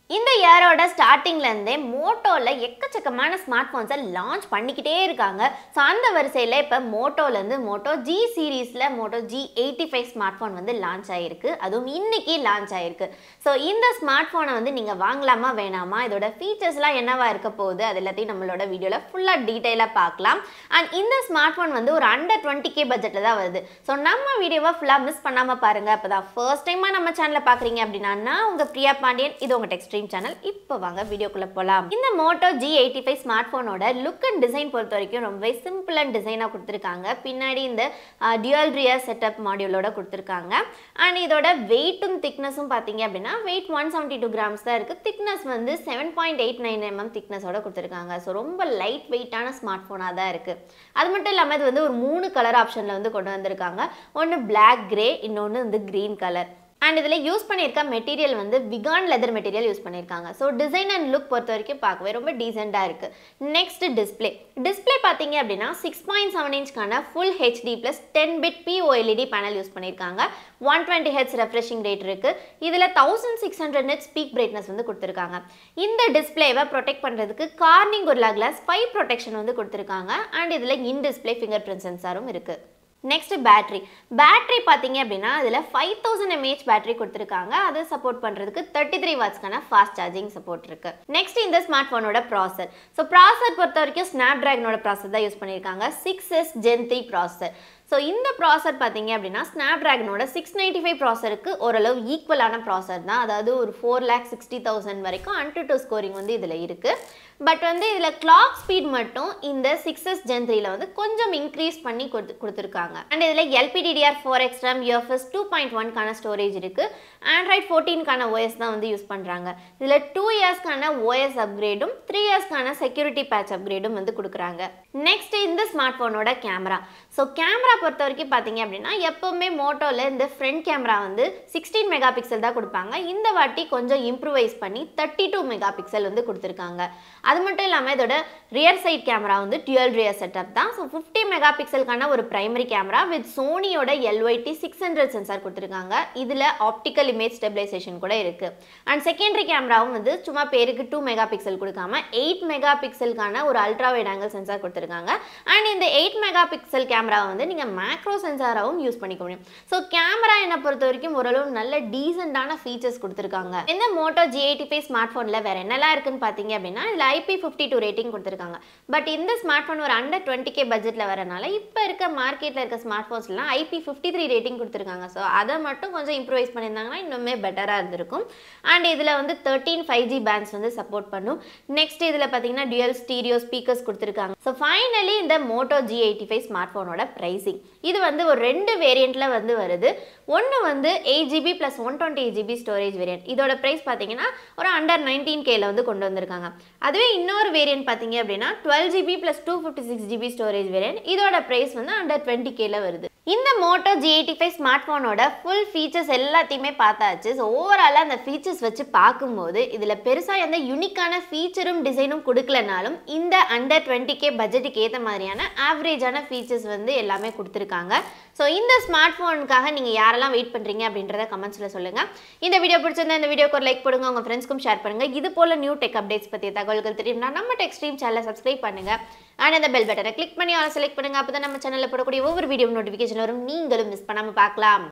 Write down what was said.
இந்த இயரோட ஸ்டார்டிங்ல இருந்தே மோட்டோல எக்கச்சக்கமான ஸ்மார்ட் போன்ஸை லான்ச் பண்ணிக்கிட்டே இருக்காங்க. ஸோ அந்த வரிசையில் இப்போ மோட்டோலேருந்து மோட்டோ ஜி சீரீஸில் மோட்டோ G85 ஸ்மார்ட் ஃபோன் வந்து லான்ச் ஆகிருக்கு. அதுவும் இன்னைக்கு லான்ச் ஆகிருக்கு. ஸோ இந்த ஸ்மார்ட் ஃபோனை வந்து நீங்கள் வாங்கலாமா வேணாமா, இதோட ஃபீச்சர்ஸ்லாம் என்னவா இருக்க போகுது, அது எல்லாத்தையும் நம்மளோட வீடியோவில் ஃபுல்லாக டீட்டெயிலாக பார்க்கலாம். அண்ட் இந்த ஸ்மார்ட் ஃபோன் வந்து ஒரு அண்டர் 20K பட்ஜெட்டில் தான் வருது. ஸோ நம்ம வீடியோவை ஃபுல்லாக மிஸ் பண்ணாமல் பாருங்கள். அப்போ தான் ஃபர்ஸ்ட் டைமாக நம்ம சேனலை பார்க்குறீங்க அப்படின்னா நான் உங்கள் பிரியா பாண்டியன், இது உங்கள் டெக்ஸ்ட்ரீம் சேனல். இப்போ வாங்க வீடியோக்குள்ள போலாம். இந்த மோட்டோ G85 ஸ்மார்ட் போனோட லுக் அண்ட் டிசைன் பொறுத்த வரைக்கும் ரொம்பவே சிம்பிள் அண்ட் டிசைனா கொடுத்திருக்காங்க. பின்னாடி இந்த டியூயல் ரியர் செட்டப் மாடியூலோட கொடுத்திருக்காங்க. அண்ட் இதோட வெயிட்டும் திக்னஸும் பாத்தீங்க அப்படின்னா வெயிட் 172 கிராம்ஸ் தான் இருக்கு. திக்னஸ் வந்து 7.89 mm திக்னஸோட கொடுத்திருக்காங்க. ஸோ ரொம்ப லைட் வெயிட்டான ஸ்மார்ட் போனா தான் இருக்கு. அது மட்டும் இல்லாமல் இது வந்து ஒரு 3 கலர் ஆப்ஷன்ல வந்து கொண்டு வந்திருக்காங்க. ஒன்று பிளாக் கிரே, இன்னொன்று வந்து கிரீன் கலர். அண்ட் இதில் யூஸ் பண்ணியிருக்க மெட்டீரியல் வந்து விகான் லெதர் மெட்டீரியல் யூஸ் பண்ணியிருக்காங்க. ஸோ டிசைன் அண்ட் லுக் பொறுத்த வரைக்கும் பார்க்கவே ரொம்ப டீசெண்டாக இருக்குது. நெக்ஸ்ட் டிஸ்பிளே பார்த்தீங்க அப்படின்னா 6.7 இன்ச்க்கான full HD plus 10-bit POLED panel use பண்ணியிருக்காங்க. 120 Hz ரெஃப்ரெஷிங் ரேட் இருக்குது. இதில் 1600 nits பீக் பிரைட்னஸ் வந்து கொடுத்துருக்காங்க. இந்த டிஸ்பிளேவை ப்ரொடெக்ட் பண்ணுறதுக்கு கார்னிங் கொரில்லா கிளாஸ் 5 ப்ரொடெக்ஷன் வந்து கொடுத்துருக்காங்க. அண்ட் இதில் இன் டிஸ்பிளே ஃபிங்கர் பிரிண்ட் சென்சாரும் இருக்குது. நெக்ஸ்ட் பேட்டரி பார்த்தீங்க அப்படின்னா இதில் 5000 mAh பேட்டரி கொடுத்துருக்காங்க. அதை சப்போர்ட் பண்ணுறதுக்கு 33 வாட்ஸ்க்கான ஃபாஸ்ட் சார்ஜிங் சப்போர்ட் இருக்கு. நெக்ஸ்ட் இந்த ஸ்மார்ட் ஃபோனோட ப்ராசர். ஸோ ப்ராசர் பொறுத்த வரைக்கும் ஸ்னாப் டிராகனோட ப்ராசர் தான் யூஸ் பண்ணியிருக்காங்க. 6S Gen 3 ப்ராசர். ஸோ இந்த ப்ராசர் பார்த்தீங்க அப்படின்னா ஸ்னாப் டிராகனோட 695 ப்ராசருக்கு ஓரளவு ஈக்குவலான ப்ராசர் தான். அதாவது ஒரு 4,60,000 வரைக்கும் Antutu ஸ்கோரிங் வந்து இதில் இருக்குது. பட் வந்து இதில் கிளாக் ஸ்பீட் மட்டும் இந்த 6S Gen 3ல வந்து கொஞ்சம் இன்க்ரீஸ் பண்ணி கொடுத்துருக்காங்க. அண்ட் இதில் LPDDR4X RAM UFS 2.1க்கான ஸ்டோரேஜ் இருக்குது. Android 14க்கான OS தான் வந்து யூஸ் பண்ணுறாங்க. இதில் 2 இயர்ஸ்க்கான OS அப்கிரேடும் 3 இயர்ஸ்க்கான செக்யூரிட்டி பேட்ச் அப்கிரேடும் வந்து கொடுக்குறாங்க. நெக்ஸ்ட் இந்த ஸ்மார்ட் ஃபோனோட கேமரா. ஸோ கேமரா பொறுத்த வரைக்கும் பார்த்தீங்க அப்படின்னா எப்போவுமே மோட்டோவில் இந்த ஃப்ரண்ட் கேமரா வந்து 16 மெகா பிக்சல் தான் கொடுப்பாங்க. இந்த வாட்டி கொஞ்சம் இம்ப்ரூவைஸ் பண்ணி 32 மெகா பிக்சல் வந்து கொடுத்துருக்காங்க. அது மட்டும் இல்லாமல் இதோட ரியர் சைட் கேமரா வந்து டியூயல் ரியர் செட்டப் தான். ஸோ 50 மெகா பிக்சலுக்கான ஒரு பிரைமரி கேமரா வித் சோனியோட LYT 600 சென்சார் கொடுத்துருக்காங்க. இதில் ஆப்டிக்கல் இமேஜ் ஸ்டெபிலைசேஷன் கூட இருக்குது. அண்ட் செகண்டரி கேமராவும் வந்து சும்மா பேருக்கு 2 மெகா பிக்சல் கொடுக்காம 8 மெகா பிக்சலுக்கான ஒரு அல்ட்ரா வைட் ஆங்கிள் சென்சார் கொடுத்துருக்காங்க. அண்ட் இந்த 8 மெகா பிக்சல் கேமராவை வந்து நீங்கள் மேக்ரோ சென்சாராகவும் யூஸ் பண்ணிக்க முடியும். ஸோ கேமரா என்னை பொறுத்த வரைக்கும் ஓரளவு நல்ல டீசெண்டான ஃபீச்சர்ஸ் கொடுத்துருக்காங்க. இந்த மோட்டோ G85 ஸ்மார்ட் ஃபோனில் வேறு என்னெல்லாம் இருக்குன்னு பார்த்தீங்க அப்படின்னா இதில் IP52 ரேட்டிங் கொடுத்துருக்காங்க. பட் இந்த ஸ்மார்ட் ஃபோன் ஒரு அண்டர் 20K பட்ஜெட்டில் வரனால இப்போ இருக்க மார்க்கெட்டில் இருக்க ஸ்மார்ட் ஃபோன்ஸ்லாம் IP53 ரேட்டிங் கொடுத்துருக்காங்க. ஸோ அதை மட்டும் கொஞ்சம் இம்ப்ரூவைஸ் பண்ணியிருந்தாங்கன்னா இன்னுமே பெட்டராக இருந்திருக்கும். அண்ட் இதில் வந்து 13 5G பேண்ட்ஸ் வந்து சப்போர்ட் பண்ணும். நெக்ஸ்ட் இதில் பார்த்தீங்கன்னா டியூயல் ஸ்டீரியோ ஸ்பீக்கர்ஸ் கொடுத்துருக்காங்க. ஸோ ஃபைனலி இந்த மோட்டோ G85 ஸ்மார்ட் ஃபோனோட ப்ரைஸிங் இது வந்து ஒரு 2 வேரியண்ட்டில் வந்து வருது. ஒன்று வந்து 8GB + 128GB ஸ்டோரேஜ் வேரியன்ட். இதோட ப்ரைஸ் பார்த்தீங்கன்னா ஒரு அண்டர் 19Kல வந்து கொண்டு வந்திருக்காங்க. அதுவே இன்னொரு வேரியன்ட் பார்த்தீங்க அப்படின்னா 12GB + 256GB ஸ்டோரேஜ் வேரியன்ட். இதோட ப்ரைஸ் வந்து அண்டர் 20Kல வருது. இந்த மோட்டோ G85 ஸ்மார்ட் ஃபோனோட ஃபுல் ஃபீச்சர்ஸ் எல்லாத்தையுமே பார்த்தாச்சு. ஸோ ஓவராலாக அந்த ஃபீச்சர்ஸ் வச்சு பார்க்கும்போது இதில் பெருசாக எந்த யூனிக்கான ஃபீச்சரும் டிசைனும் கொடுக்கலனாலும் இந்த அண்டர் 20K பட்ஜெட்டுக்கு ஏற்ற மாதிரியான ஆவரேஜான ஃபீச்சர்ஸ் வந்து எல்லாமே கொடுத்துருக்காங்க. ஸோ இந்த ஸ்மார்ட் ஃபோனுக்காக நீங்கள் யாரெல்லாம் வெயிட் பண்ணுறீங்க அப்படின்றத கமெண்ட்ஸில் சொல்லுங்கள். இந்த வீடியோ பிடிச்சிருந்தா இந்த வீடியோக்கு ஒரு லைக் போடுங்க, உங்கள் ஃப்ரெண்ட்ஸ்க்கும் ஷேர் பண்ணுங்கள். இது போல் நியூ டெக் அப்டேட்ஸ் பற்றிய தகவல்கள் தெரியும்னா நம்ம டெக்ஸ்ட்ரீம் சேனலை சப்ஸ்கிரைப் பண்ணுங்கள். அண்ட் அந்த பெல் பட்டனை கிளிக் பண்ணி ஆல் செலக்ட் பண்ணுங்கள். அப்போ தான் நம்ம சேனலில் போடக்கூடிய ஒவ்வொரு வீடியோ நோட்டிஃபிகேஷன் வரும், நீங்களும் மிஸ் பண்ணாமல் பார்க்கலாம்.